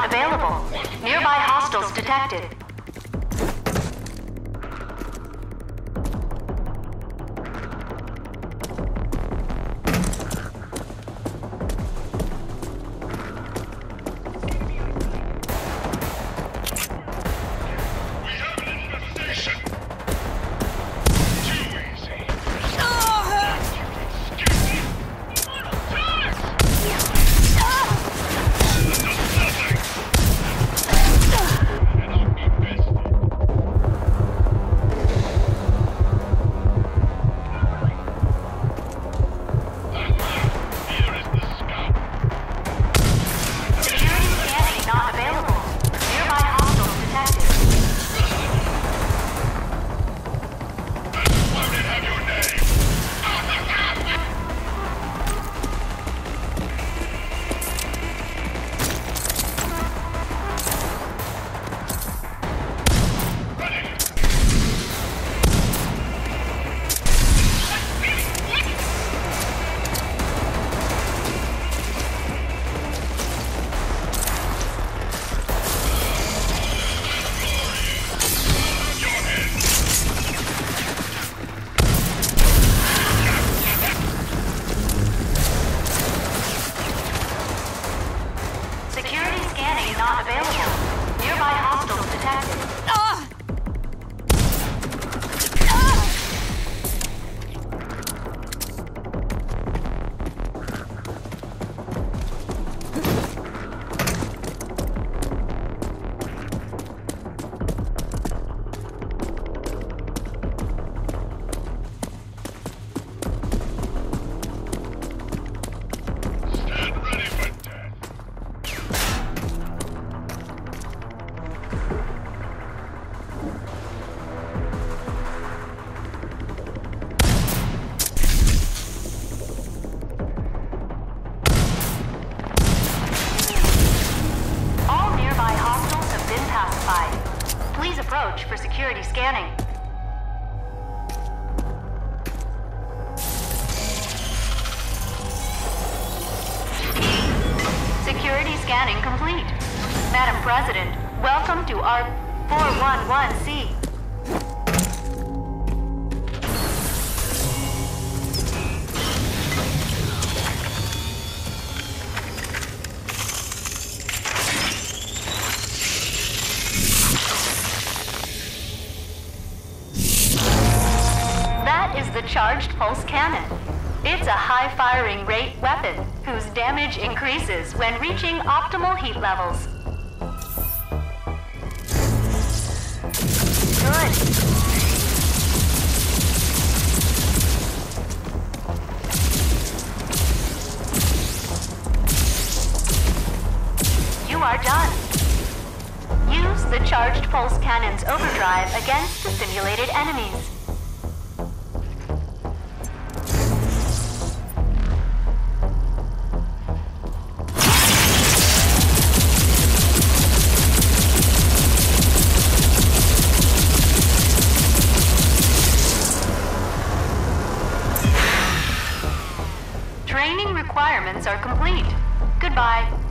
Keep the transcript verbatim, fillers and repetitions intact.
not available. Nearby hostiles detected. Not available. Nearby hostiles detected. Ah! Ah! Please approach for security scanning. Security scanning complete. Madam President, welcome to ARC four one one C. The Charged Pulse Cannon. It's a high-firing rate weapon whose damage increases when reaching optimal heat levels. Good. You are done. Use the Charged Pulse Cannon's overdrive against the simulated enemies. Training requirements are complete. Goodbye.